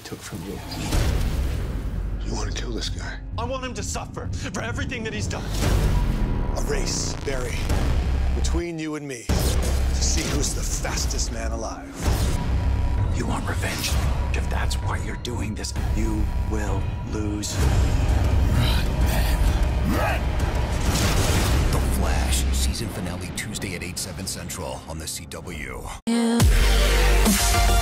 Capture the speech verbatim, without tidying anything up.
took from you. You want to kill this guy? I want him to suffer for everything that he's done. A race, Barry, between you and me, to see who's the fastest man alive. You want revenge? If that's why you're doing this, you will lose. Run, man, run! The Flash, season finale Tuesday at eight, seven Central on the C W. Yeah.